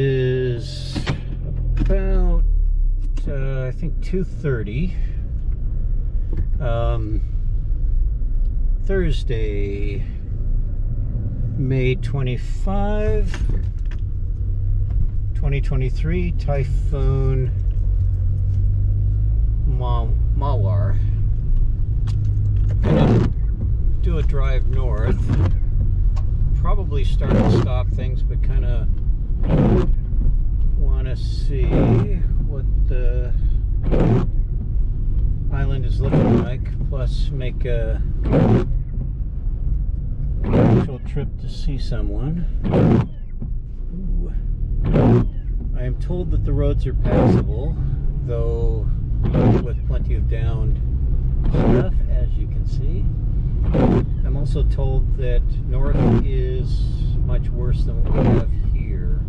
is about, I think 2:30. Thursday, May 25, 2023, Typhoon Mawar. Gonna do a drive north. Probably start and stop things, but kind of want to see what the island is looking like, plus make a actual trip to see someone. Ooh. I am told that the roads are passable, though with plenty of downed stuff, as you can see. I'm also told that north is much worse than what we have here.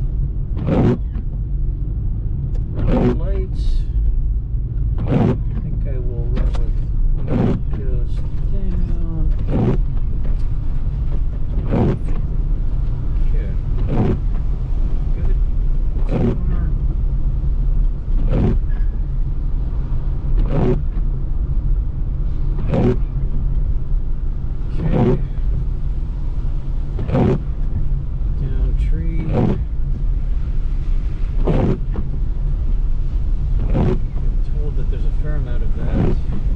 Lights. I think I will run with windows down. Okay. Good. Down tree. I'm told that there's a fair amount of that.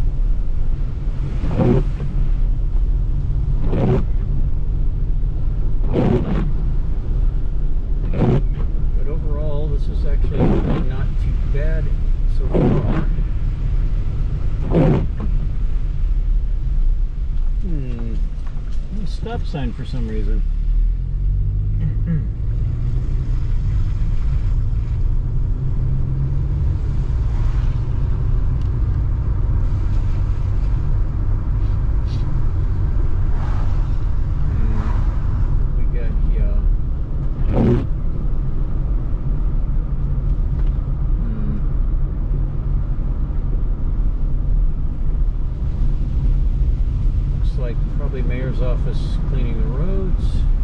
But overall, this is actually not too bad so far. Stop sign for some reason. What we got here? Looks like probably mayor's office cleaning the roads.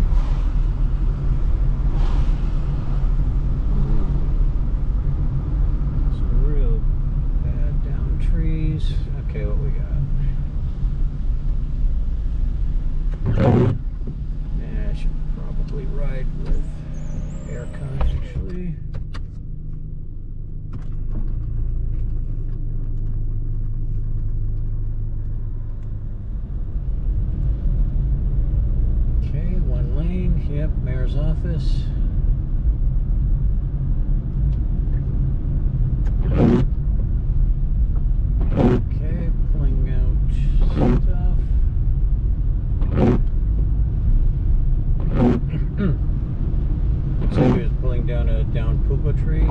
Some real bad down trees. Okay, what we got? Yeah, I should probably ride with aircon actually. Yep, mayor's office. Okay, pulling out stuff. Looks like he was pulling down a down pupa tree.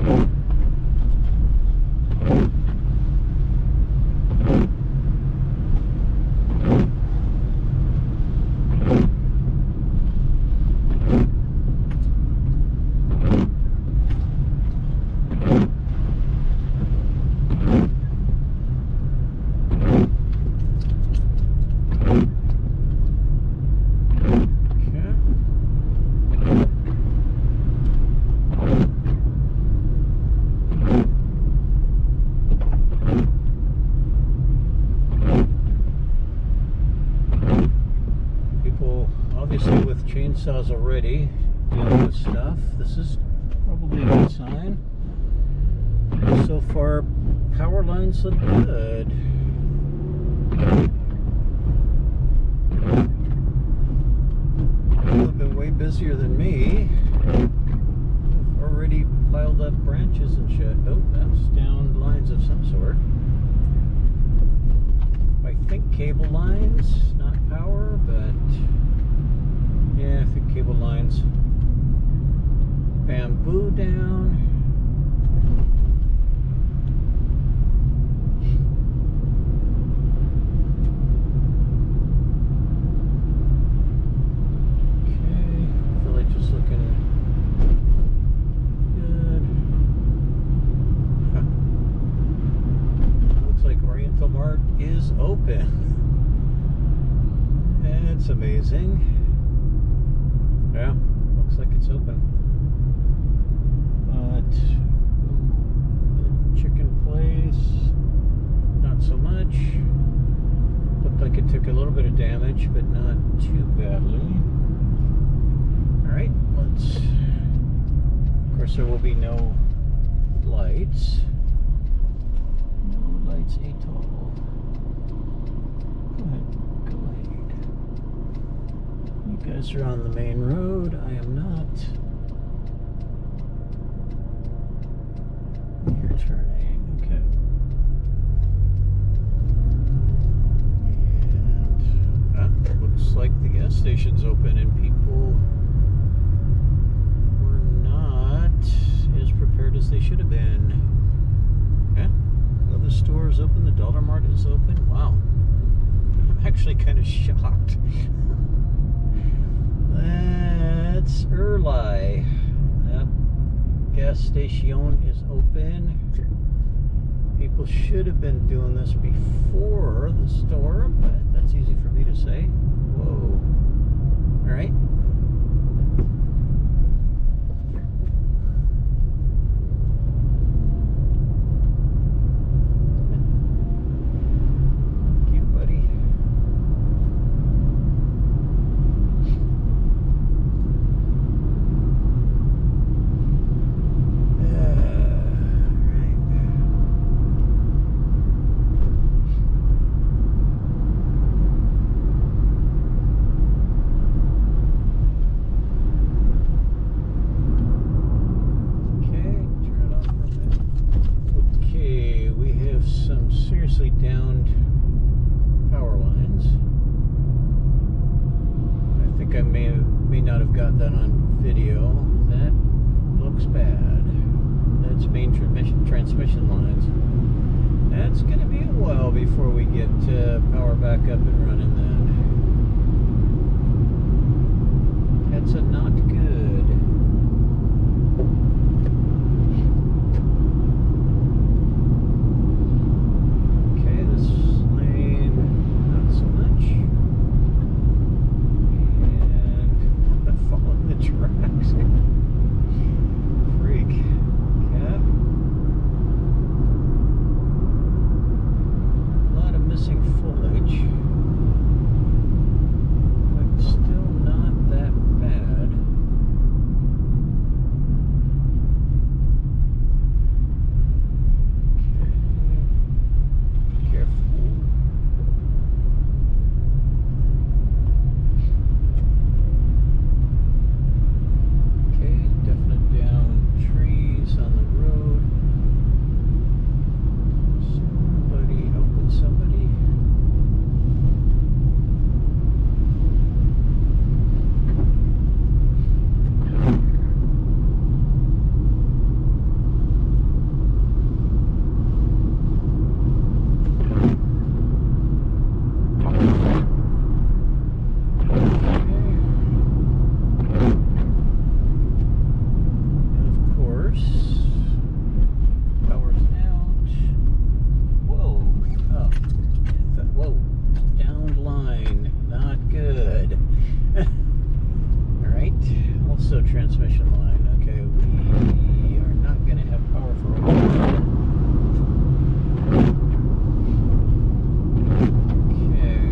Obviously with chainsaws already dealing with stuff. This is probably a good sign. So far, power lines look good. People have been way busier than me. They've already piled up branches and shit. Oh, that's down lines of some sort. I think cable lines, not power, but yeah, I think cable lines. Bamboo down. Okay, village is looking good. Looks like Oriental Mart is open. It's amazing. Yeah, looks like it's open. course, there will be no lights. No lights at all. Go ahead, Glade. You guys are on the main road. I am not. You're turning. Okay. And looks like the gas station's open and people were not as prepared as they should have been. Yeah. The store is open, the Dollar Mart is open. Wow. I'm actually kind of shocked. That's Early. Yep. Gas station is open. People should have been doing this before the store, but that's easy for me to say. Whoa. All right. Downed power lines. I think I may not have got that on video. That looks bad. That's main transmission lines. That's going to be a while before we get power back up and running then. That's a not good. Transmission line. Okay, we are not going to have power for a while. Okay.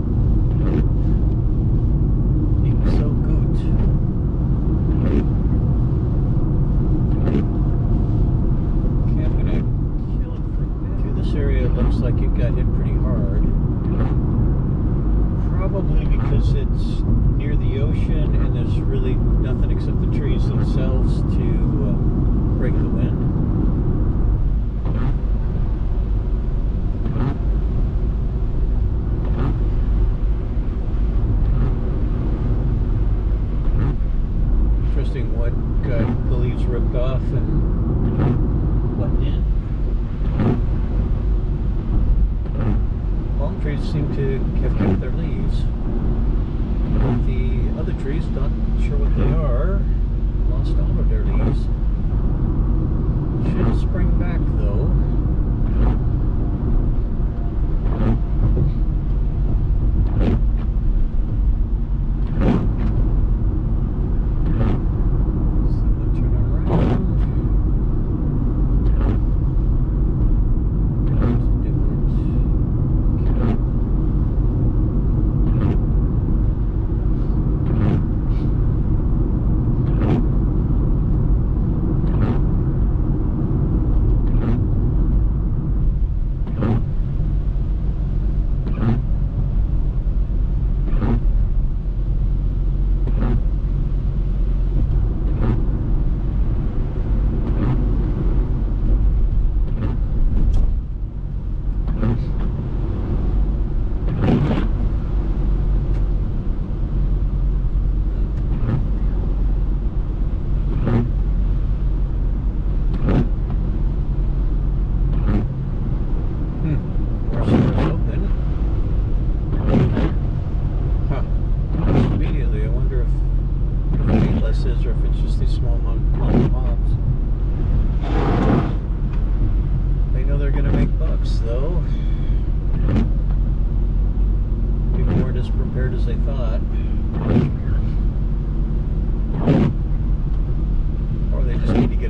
Nicht so gut. Okay, I'm going to kill it for a bit. Okay, this area looks like it got hit pretty hard. Probably because it's near the ocean and there's really nothing except the trees themselves to break the wind. Interesting what the leaves ripped off and what didn't. Palm trees seem to have kept their leaves. The other trees, not sure what they are, lost all of their leaves. Should spring back though.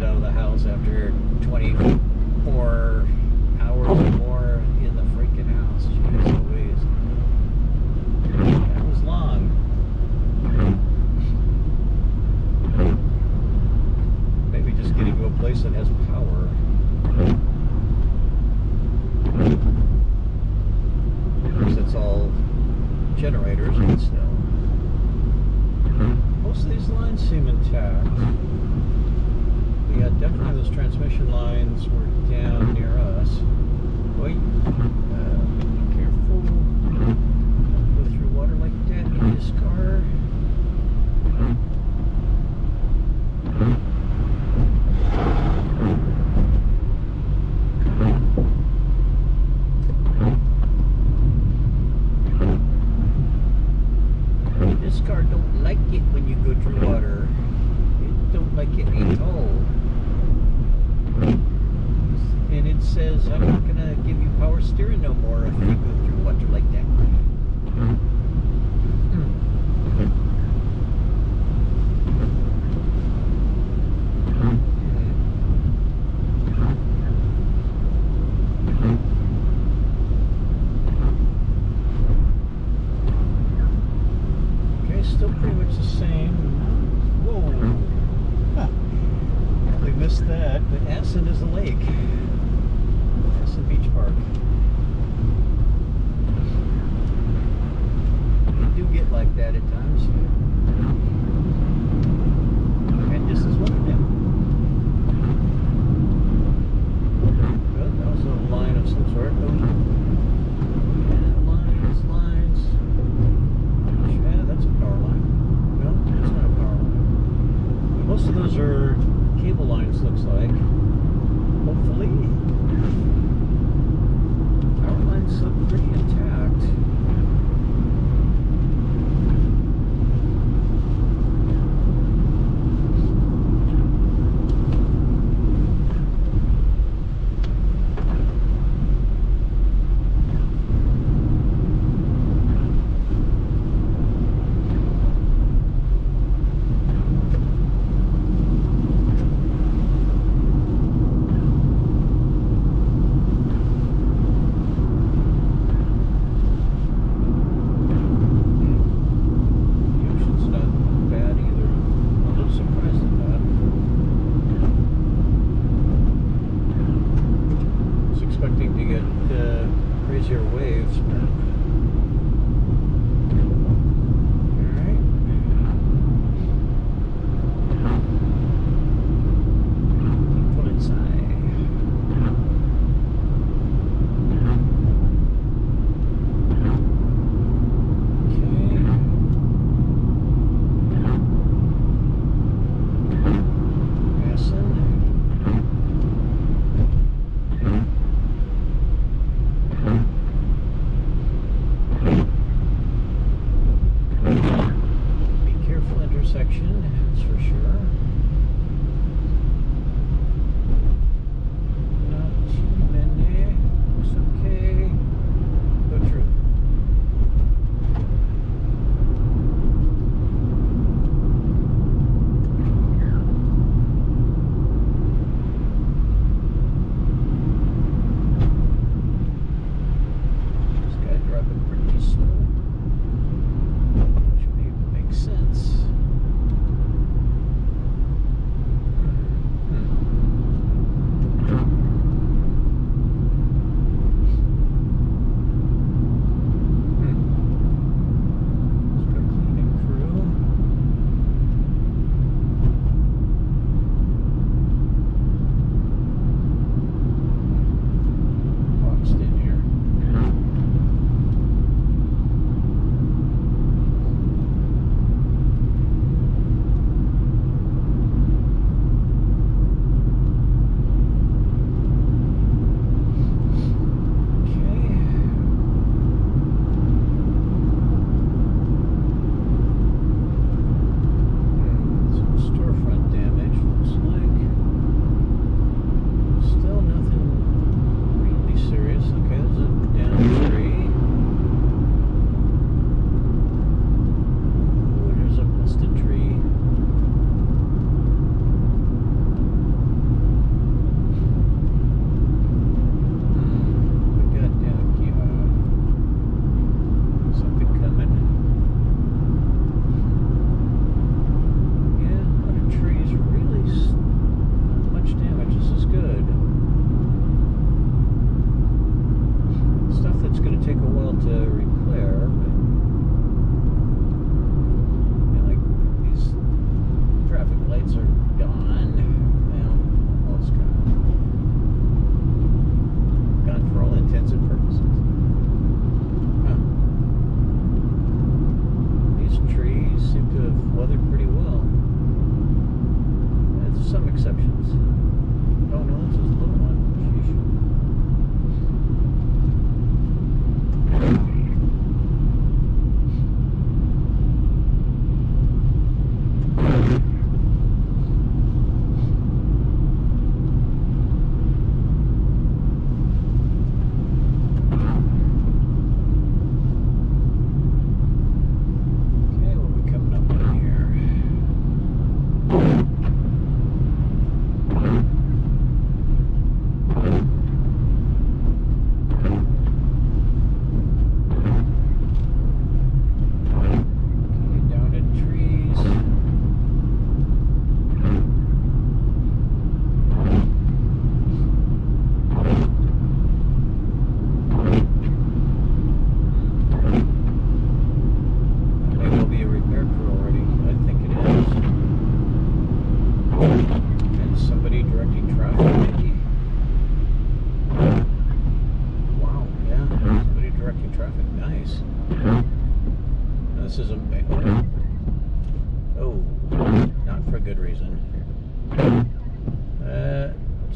out of the house after 24 hours or more in the freaking house. Jeez Louise. That was long. Maybe just getting to a place that has power. Of course, it's all generators, but still. Most of these lines seem intact. But yeah, definitely those transmission lines were down near us. Wait, be careful. Don't go through water like that in this car. This car don't like it when you go through water. It don't like it at all. And it says, I'm not going to give you power steering no more if you go through water like that. Okay, still pretty much the same. Whoa. Huh. Probably missed that, but Assen is a lake. Assen Beach Park. You do get like that at times. And this is one of them. Well, that was a line of some sort. And lines. Yeah, that's a power line. No, it's not a power line. Most of those are cable lines, looks like. Hopefully. Power lines look pretty intact.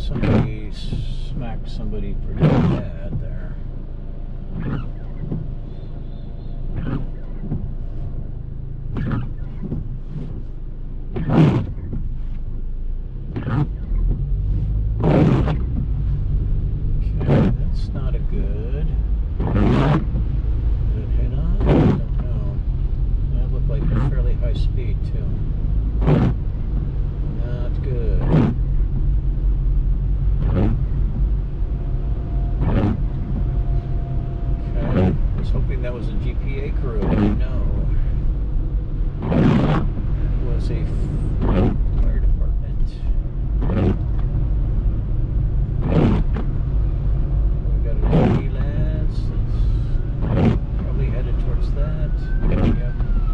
somebody smacked somebody pretty bad there. Okay, that's not a good. Did it hit on? I don't know. That looked like fairly high speed too. Not good. Okay, I was hoping that was a GPA crew. No. It was a fire department. We got an ambulance that's probably headed towards that. Yep.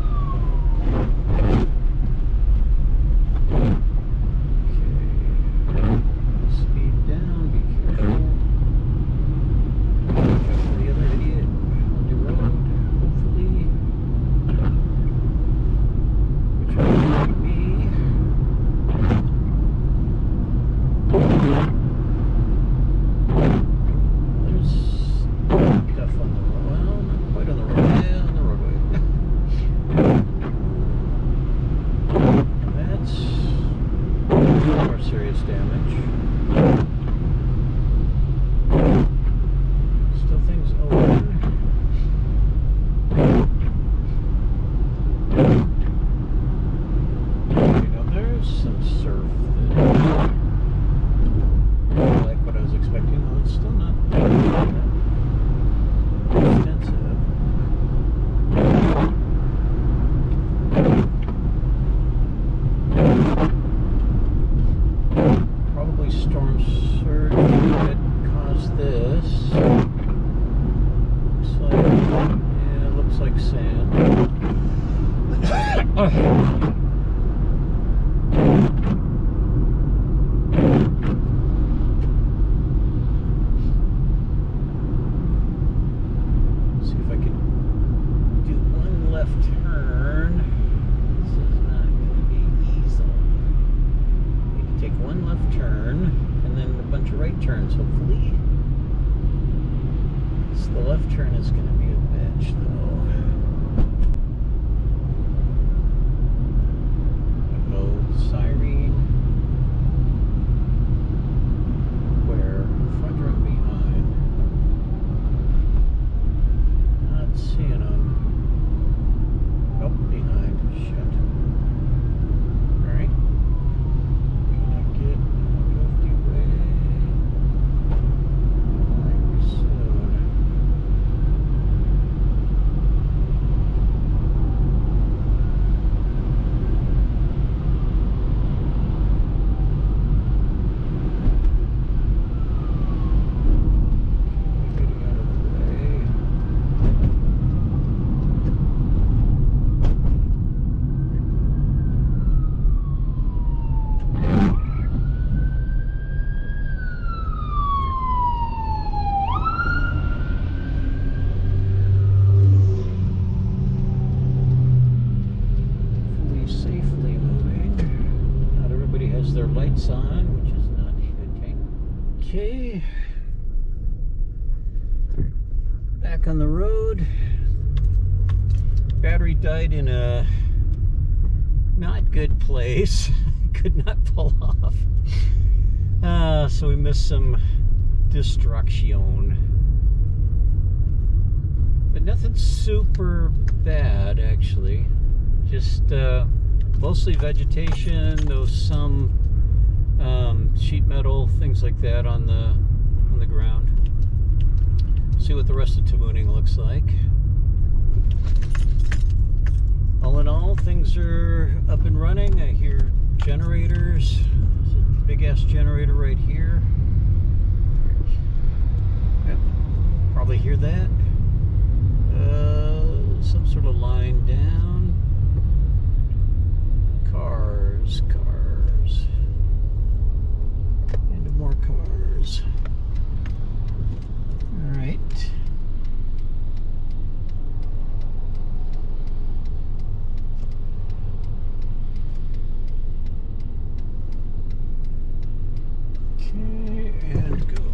On the road. Battery died in a not good place. Could not pull off. So we missed some destruction. But nothing super bad actually. Just mostly vegetation, though some sheet metal, things like that on the ground. See what the rest of Tamuning looks like. All in all, things are up and running. I hear generators. There's a big ass generator right here. Yep. Probably hear that. Some sort of line down. Cars. And more cars. Alright. Okay, and go.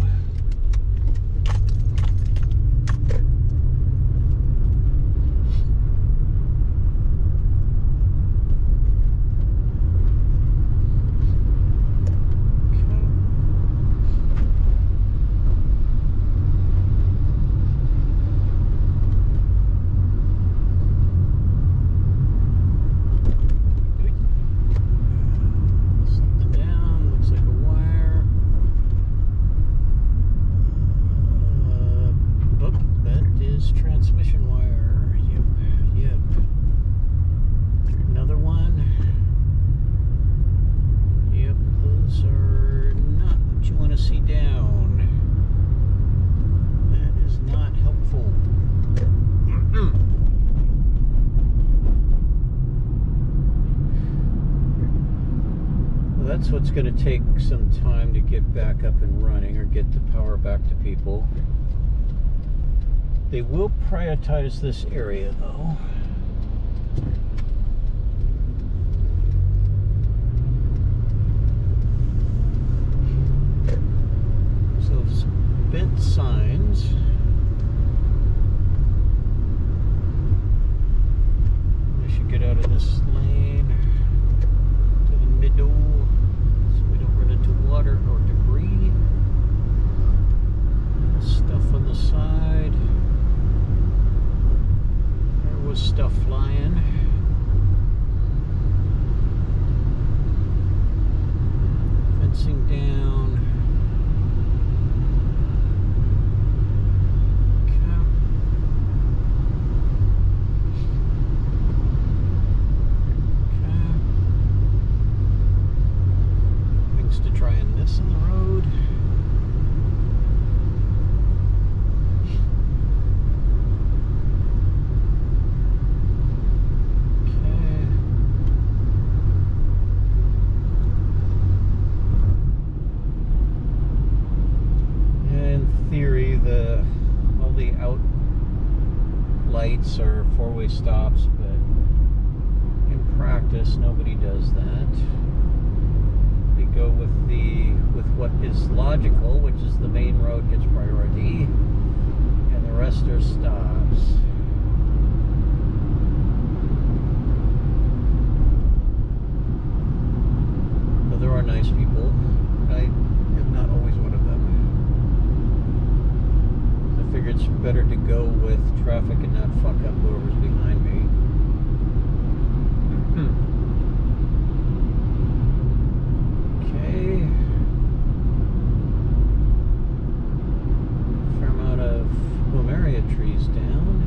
Transmission wire. Yep. Another one. Yep, those are not what you want to see down. That is not helpful. Well, that's what's going to take some time to get back up and running, or get the power back to people. They will prioritize this area, though. So, bent signs. We should get out of this lane to the middle so we don't run into water or debris. Stuff on the side. Stuff flying. Fencing down. Things to try and miss on the road. All the out lights are four-way stops, but in practice nobody does that. They go with what is logical, which is the main road gets priority, and the rest are stops. But there are nice people. I am not always one of them. I figure it's better to go with traffic and not fuck up whoever's behind me. Okay. Fair amount of plumeria trees down.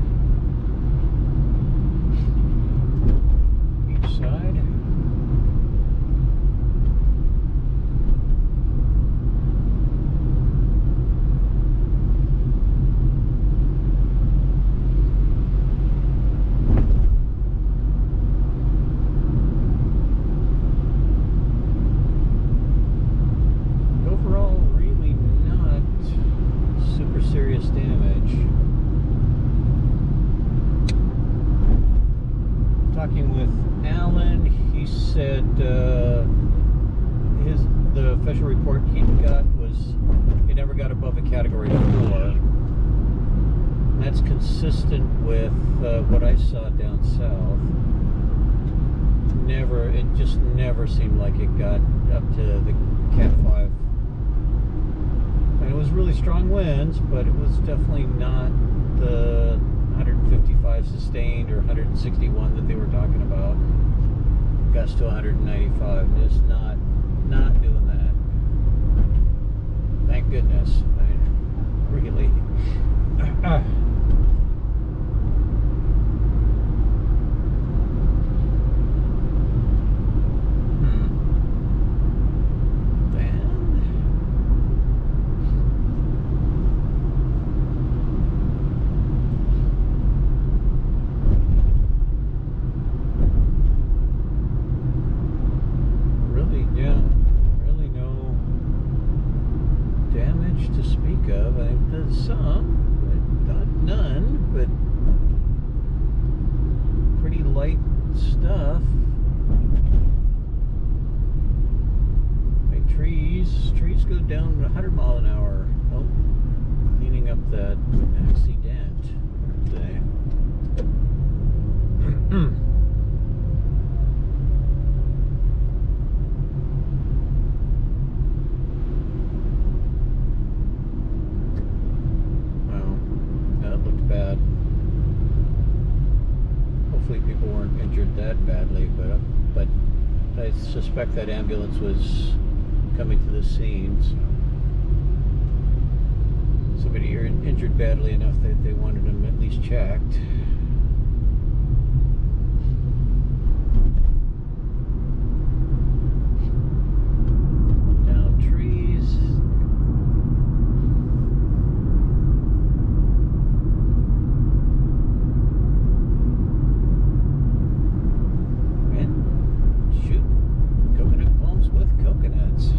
Each side. Talking with Alan, he said the official report he got was he never got above a category 4. And that's consistent with what I saw down south. It just never seemed like it got up to the Cat 5. And it was really strong winds, but it was definitely not the 155 sustained or 161 that they were talking about. Gusts to 195. Just not doing that. Thank goodness. I mean, really. To speak of. I've done some, but not none, but pretty light stuff. My trees these trees go down 100 mile an hour. Oh, cleaning up that accident. Wow, that looked bad. Hopefully people weren't injured that badly, but I suspect that ambulance was coming to the scene. So somebody injured badly enough that they wanted him at least checked. Down trees. And shoot coconut palms with coconuts.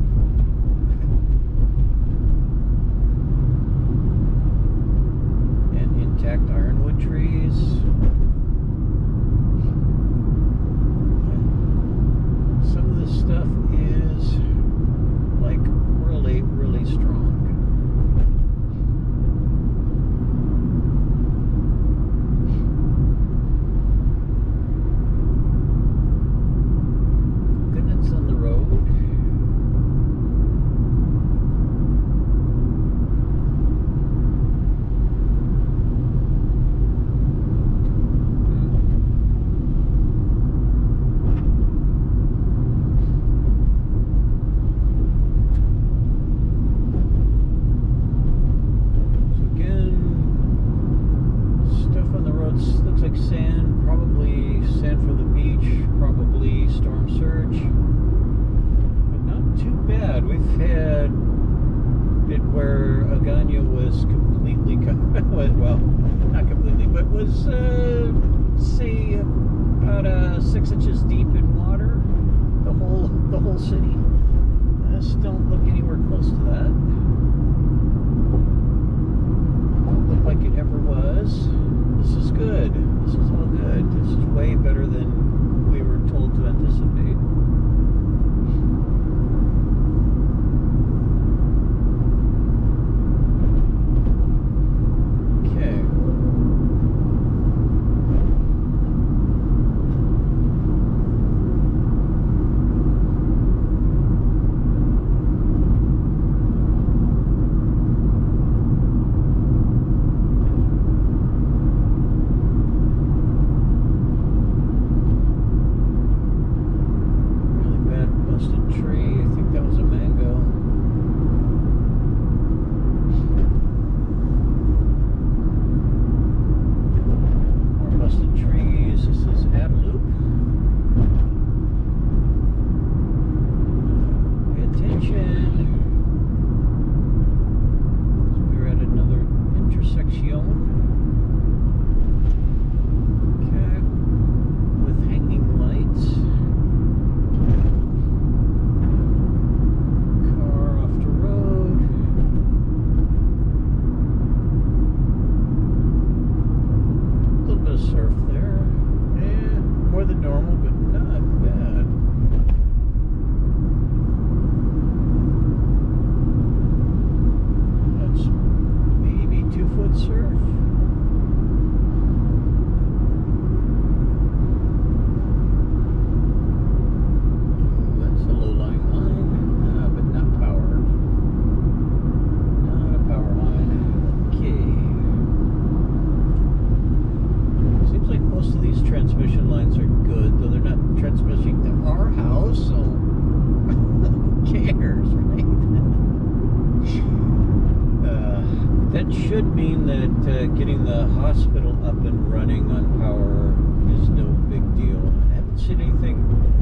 Intact ironwood trees. Some of this stuff is like really, really strong. Coconuts on the road. Looks like sand, probably sand from the beach, probably storm surge, but not too bad. We've had it where Agana was completely, well, not completely, but was, say, about 6 inches deep in water, the whole city. This don't look anywhere close to that. Don't look like it ever was. This is good. This is all good. This is way better than we were told to anticipate. Okay. Should mean that getting the hospital up and running on power is no big deal. I haven't seen anything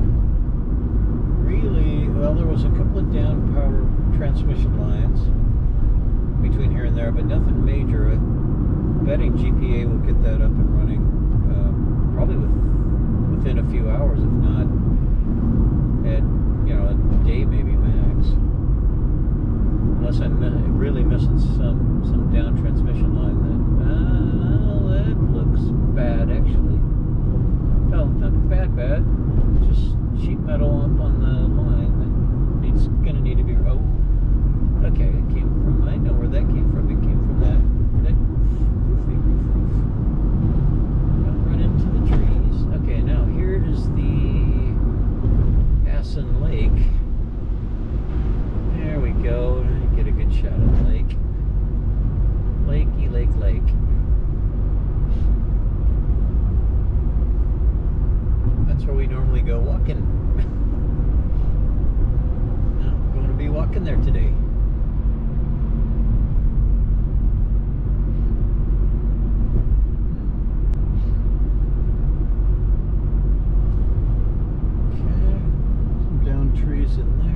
really. Well, there was a couple of down power transmission lines between here and there, but nothing major. I'm betting GPA will get that up and running probably within a few hours, if not at a day maybe max. Unless I'm really missing some down transmission line that looks bad actually. Well, not bad, just sheet metal up on the line that gonna need to be today. Okay, some down trees in there.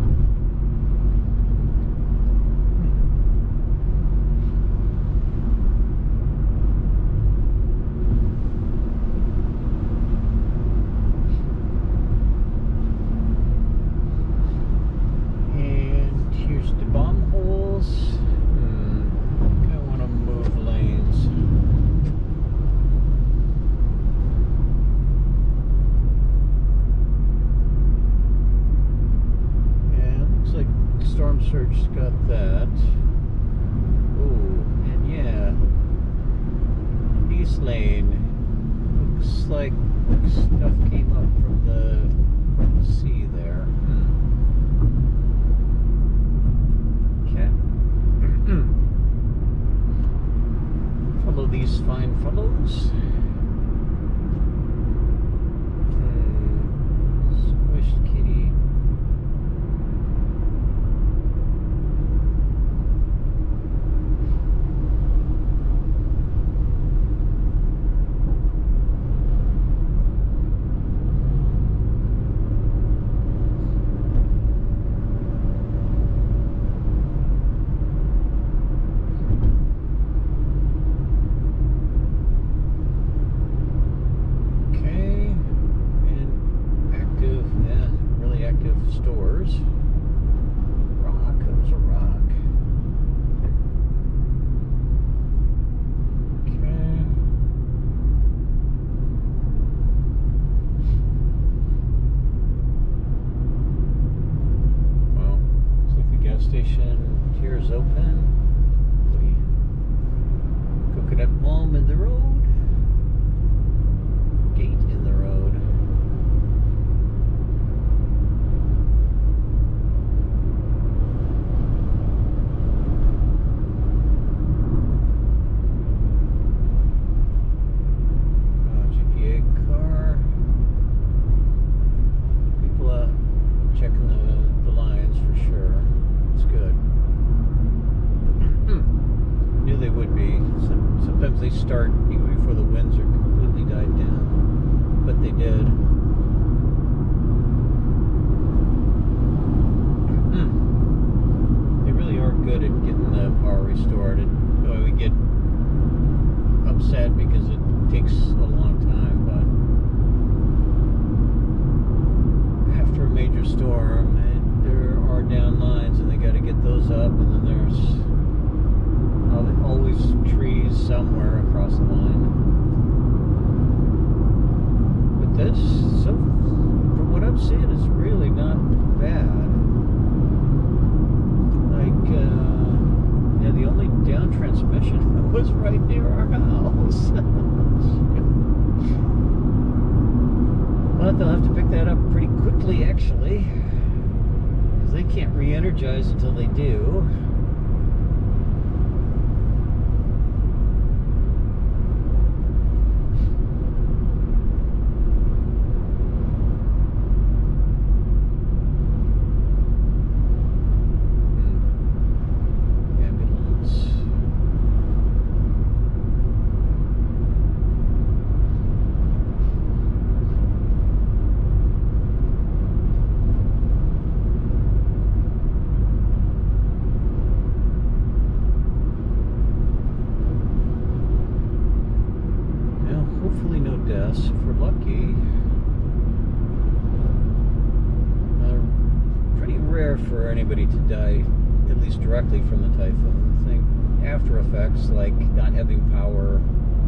Storm surge got that. Oh, and yeah, East Lane. Looks like stuff came up from the sea there. Okay. Follow these fine fellows. Squished kitty. Stores. Rock, there's a rock. Okay. Well, looks like the gas station here is open. Coconut palm in the road. Gate in the road. Checking the lines for sure. It's good. Knew they would be. Sometimes they start even before the winds are completely died down, but they did. They really are good at getting the power restored. We get upset because it takes a long time, but after a major storm, there are down lines and they got to get those up, and then there's always trees somewhere across the line. But this, so from what I'm seeing, it's really not bad. Like, yeah, the only down transmission was right near our house. But they'll have to pick that up pretty quickly, actually, because they can't re-energize until they do. Hopefully no deaths, if we're lucky. Pretty rare for anybody to die, at least directly from the typhoon. I think after effects, like not having power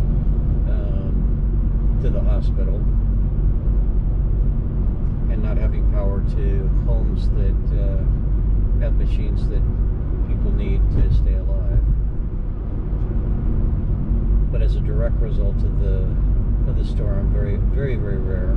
to the hospital, and not having power to homes that have machines that people need to stay alive. But as a direct result of the storm, very, very, very rare.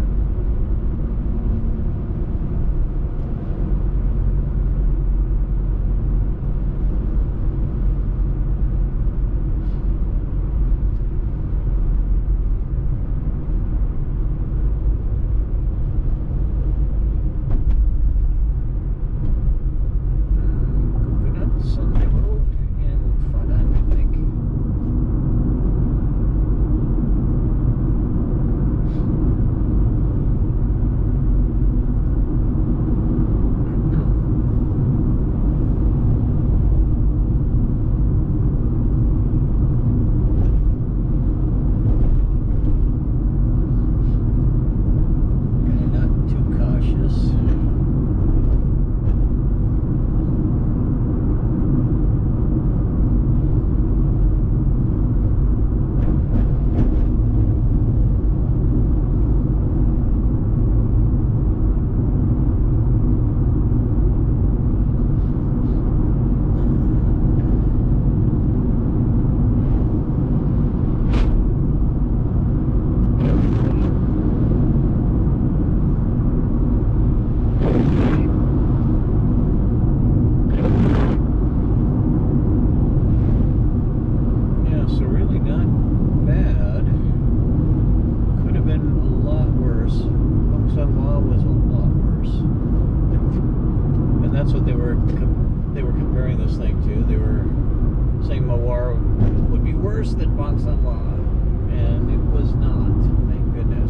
they were comparing this thing to. They were saying Mawar would be worse than Bangsamwa, and it was not. Thank goodness.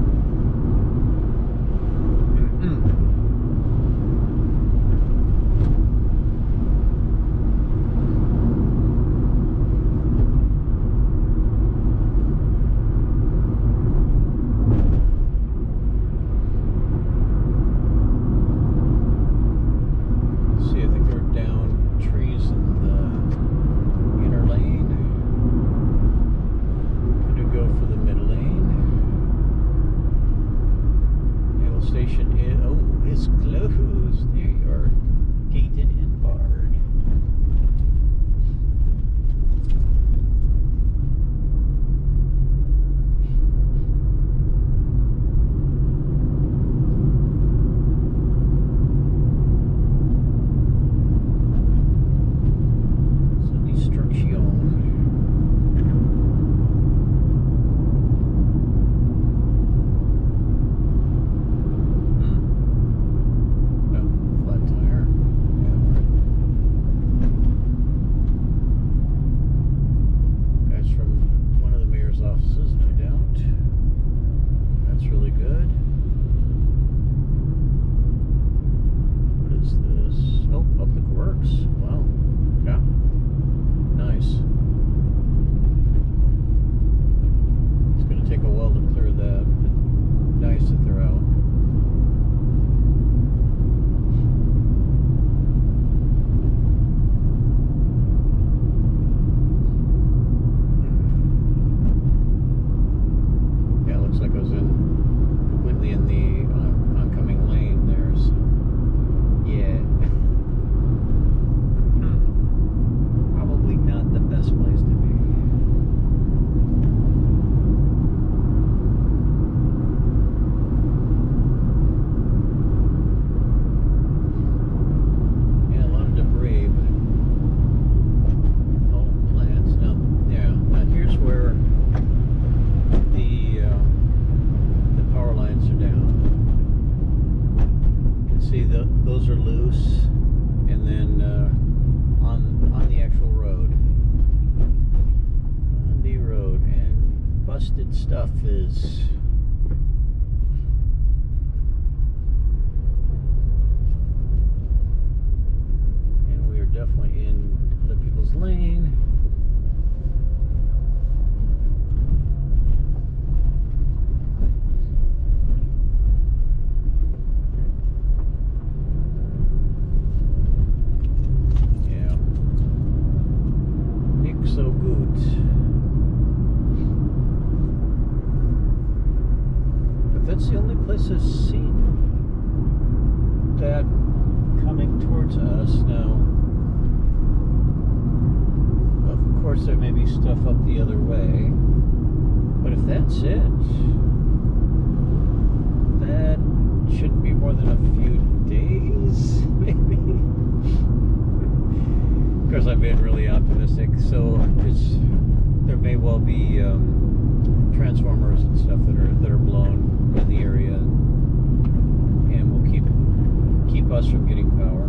Those are loose, and then on the actual road, and busted stuff is and we are definitely in other people's lane. So good. But that's the only place I've seen that coming towards us now. Of course there may be stuff up the other way, but if that's it, that shouldn't be more than a few days, maybe. Of course, I'm being really optimistic, so there may well be transformers and stuff that are blown in the area, and will keep us from getting power.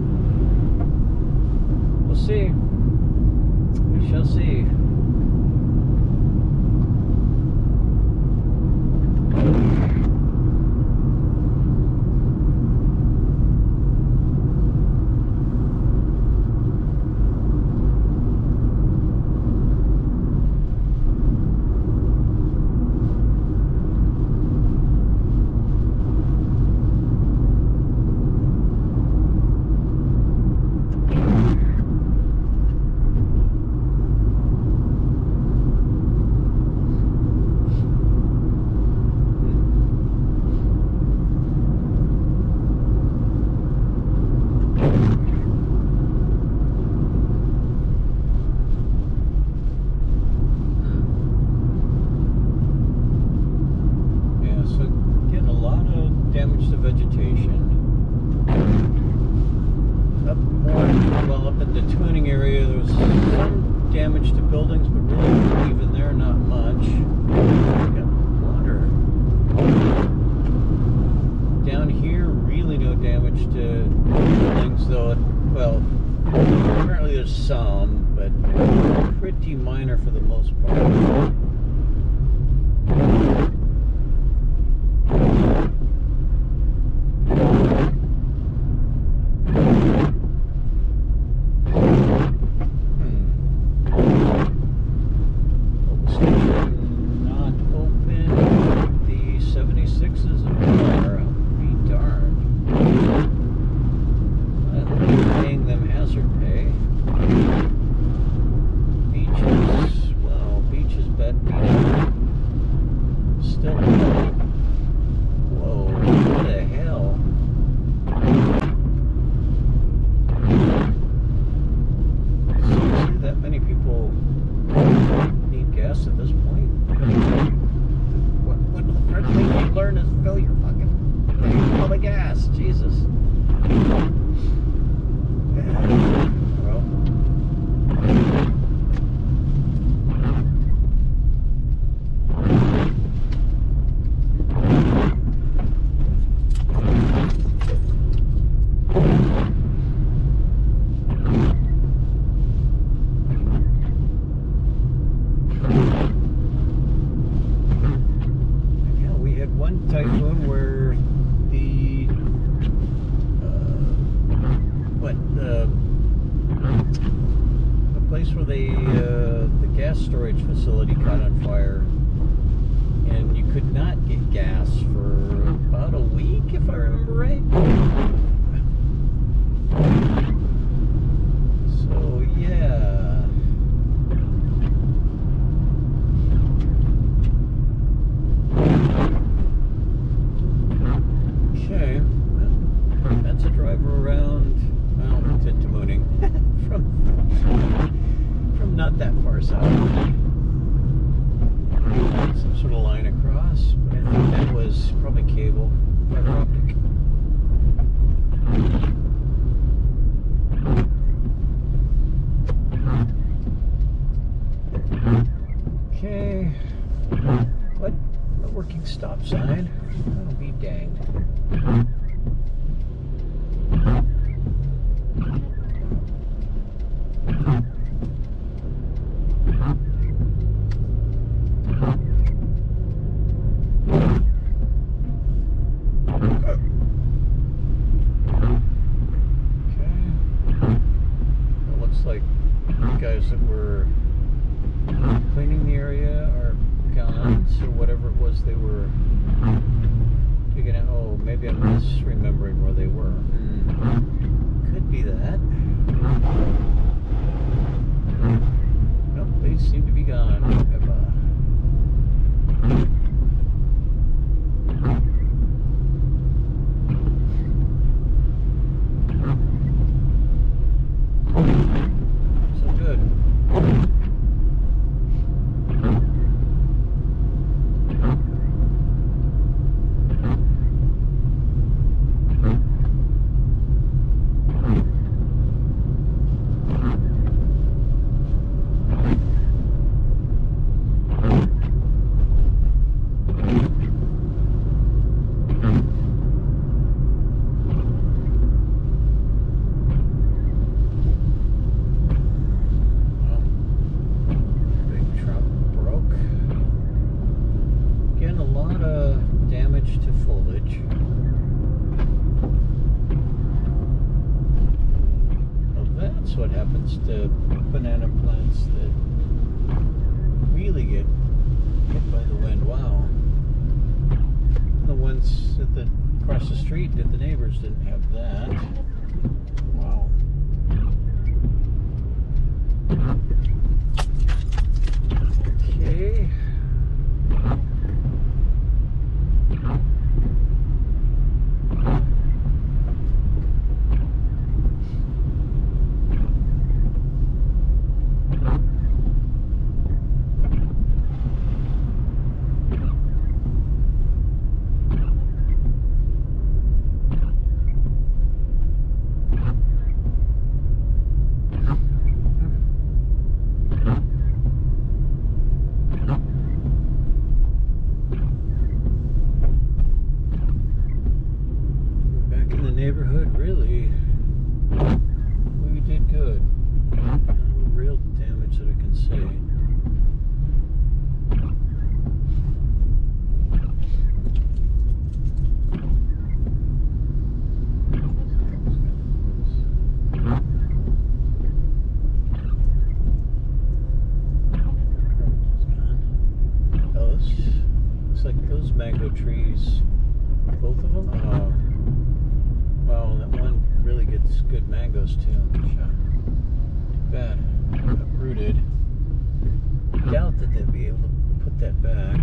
We'll see. We shall see. Apparently there's some, but pretty minor for the most part. Typhoon where the place where the gas storage facility caught on fire, and you could not get gas for about a week, if I remember right. So yeah. Okay, well, that's a driver around, well, to Tamuning from not that far south. Some sort of line across, but I think that was probably cable, fiber optic. Okay, what? A working stop sign? That'll be danged. Guys that were cleaning the area are gone, so whatever it was they were digging out. Oh, maybe I'm misremembering where they were. Could be that. Nope, they seem to be gone. To foliage. Well, that's what happens to banana plants that really get hit by the wind. Wow. The ones at the across the street that the neighbors didn't have that. Wow. Okay. that I can see. Those mango trees, both of them? Oh, well, that one really gets good mangoes too. Too bad. Uprooted. Doubt that they'll be able to put that back.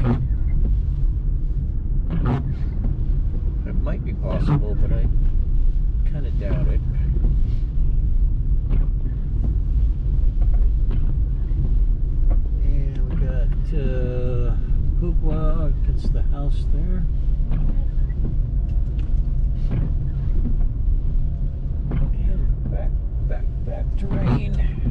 It might be possible, but I kind of doubt it. And we got Hoopla against the house there. And back terrain.